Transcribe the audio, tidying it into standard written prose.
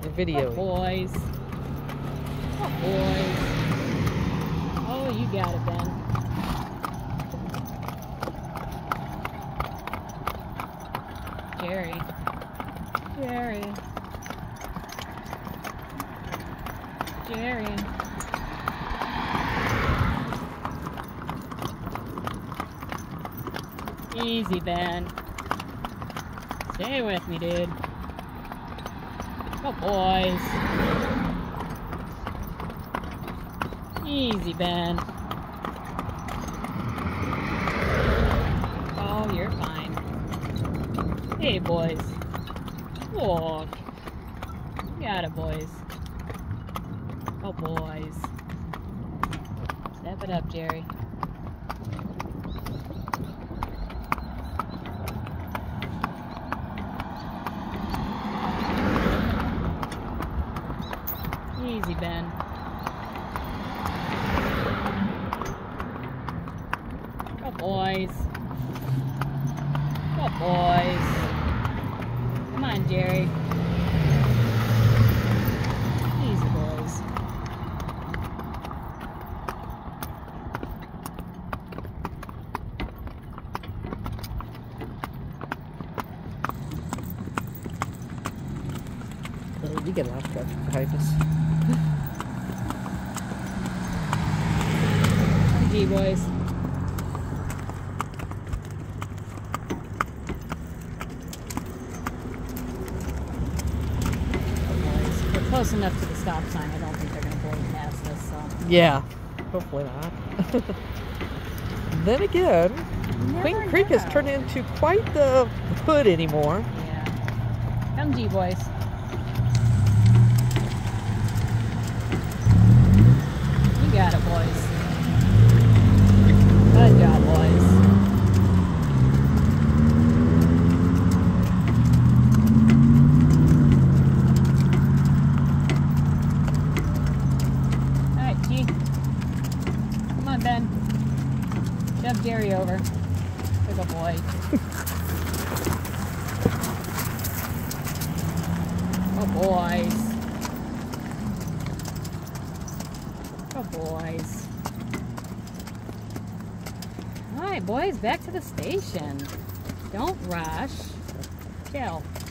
We're videoing. Oh, boys. Oh, boys. Oh, you got it, Ben. Jerry. Jerry. Jerry. Easy, Ben. Stay with me, dude. Oh, boys. Easy, Ben. Oh, you're fine. Hey, boys. Walk. Got it, boys. Oh, boys. Step it up, Jerry. Easy, Ben. Go, boys. Go, boys. Come on, Jerry. Easy, boys. You get a laugh track behind us. GG, boys. We're close enough to the stop sign. I don't think they're going to blow past us. So. Yeah, hopefully not. Then again, Queen Creek has turned into quite the hood anymore. Yeah. Come, G, boys. You got it, boys. Good job, boys. Alright, G. Come on, Ben. Shove Jerry over. Good old boy. Oh, boys. Oh, boys. Alright, boys, back to the station. Don't rush. Chill.